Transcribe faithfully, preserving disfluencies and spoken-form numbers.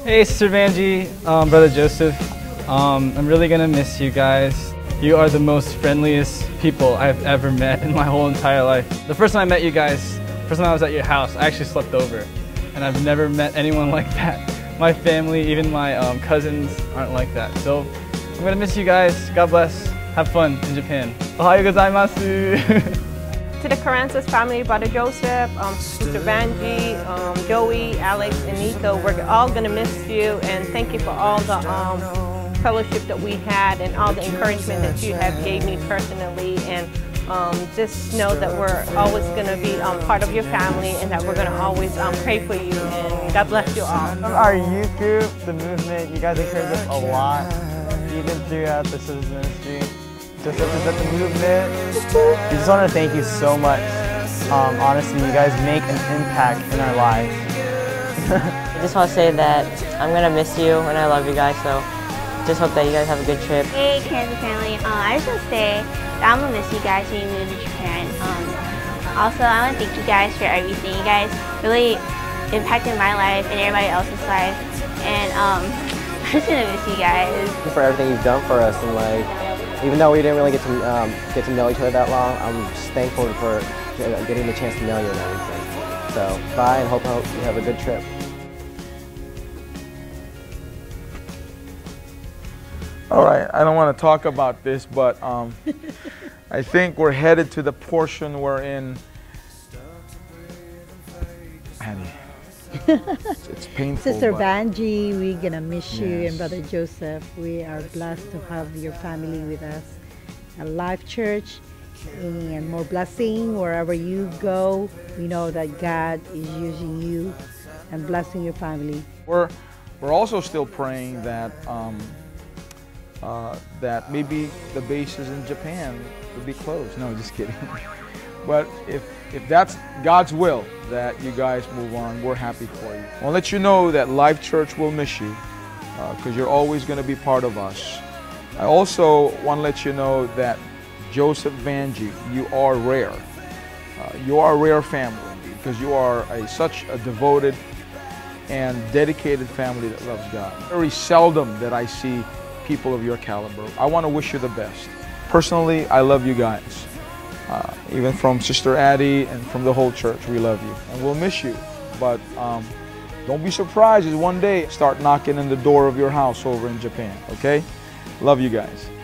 Hey, Sister Vanjie, um, Brother Joseph. Um, I'm really gonna miss you guys. You are the most friendliest people I've ever met in my whole entire life. The first time I met you guys, the first time I was at your house, I actually slept over. And I've never met anyone like that. My family, even my um, cousins aren't like that. So I'm gonna miss you guys. God bless. Have fun in Japan. Ohayo gozaimasu. To the Carranzas family, Brother Joseph, um, Sister Vanjie, um, Joey, Alex, and Nico, we're all going to miss you, and thank you for all the um, fellowship that we had and all the encouragement that you have gave me personally, and um, just know that we're always going to be um, part of your family and that we're going to always um, pray for you, and God bless you all. From our youth group, the movement, you guys encourage us a lot, even throughout the Citizens Ministry. Just represent the movement. We just want to thank you so much. Um, honestly, you guys make an impact in our lives. I just want to say that I'm going to miss you and I love you guys, so just hope that you guys have a good trip. Hey, Carranza family. Uh, I just want to say that I'm going to miss you guys when you move to Japan. Um, also, I want to thank you guys for everything. You guys really impacted my life and everybody else's life. And um, I'm just going to miss you guys. Thank you for everything you've done for us, and like, even though we didn't really get to um, get to know each other that long, I'm just thankful for getting the chance to know you and everything. So bye, and hope, hope you have a good trip. All right, I don't want to talk about this, but um, I think we're headed to the portion we're in. Annie, it's, it's painful. Sister but... Vanjie, we're gonna miss you, Yes. and Brother Joseph, we are blessed to have your family with us at Life Church, and more blessing wherever you go. We know that God is using you and blessing your family. We're we're also still praying that um, uh, that maybe the bases in Japan would be closed. No, just kidding. But if if that's God's will that you guys move on, we're happy for you. I'll let you know that Life Church will miss you because uh, you're always going to be part of us. I also want to let you know that Joseph Vanjie, you are rare. Uh, you are a rare family because you are a, such a devoted and dedicated family that loves God. Very seldom that I see people of your caliber. I want to wish you the best. Personally, I love you guys. Uh, even from Sister Addie and from the whole church, we love you. And we'll miss you. But um, don't be surprised if one day start knocking in the door of your house over in Japan, okay? Love you guys.